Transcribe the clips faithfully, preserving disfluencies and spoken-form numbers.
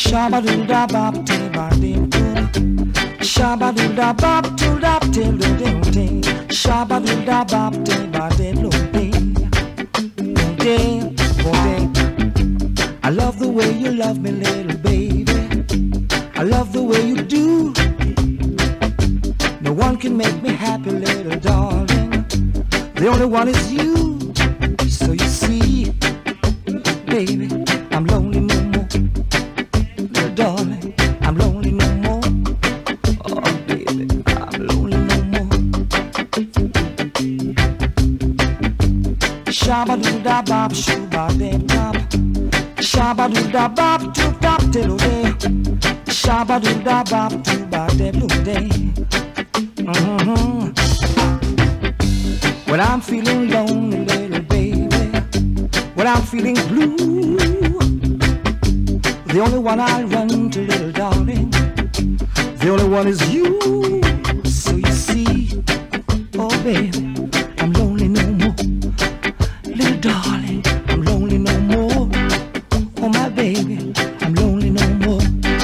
Shabba doo da bop till ba dim doo. Shabba doo da bop till da till do dim ding. Shabba doo da bop till ba dim do ding. Ding, ding. I love the way you love me, little baby. I love the way you do. No one can make me happy, little darling. The only one is you. So you see, baby, I'm lonely no more. Little darling, I'm lonely no more. Oh, baby, I'm lonely no more. Shabba doo da bop, shoo ba dee bop. Shabba doo da bop, doo bop till day. Shabba doo da bop, doo ba dee blue day. Mm-hmm. When I'm feeling lonely, little baby, when I'm feeling blue, the only one I run to, little darling, the only one is you. So you see, oh baby, I'm lonely no more. Little darling, I'm lonely no more. Oh my baby, I'm lonely no more.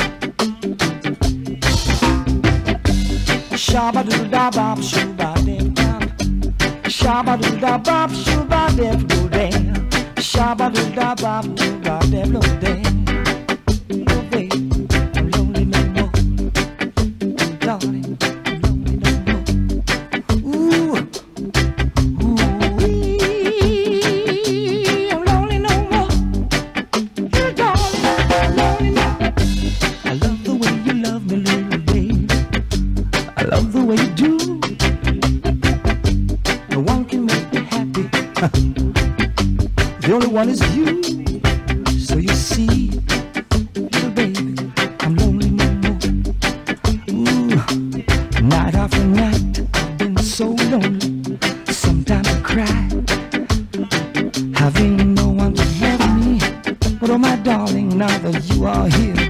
Shabba doo da bop, shoo ba dee bop. Shabba doo da bop, shoo ba dee blue day. Shabba doo da bop, shoo ba dee blue day. Oh baby, I'm lonely no more. Darling, I'm lonely no more. Ooh, ooh, I'm lonely no more. Little darling, I'm lonely no more. I love the way you love me, little baby. I love the way you do. No one can make me happy. The only one is you. So you see, little baby, I'm lonely no more. Ooh, night after night, I've been so lonely. Sometimes I cry, having no one to love me. But oh my darling, now that you are here,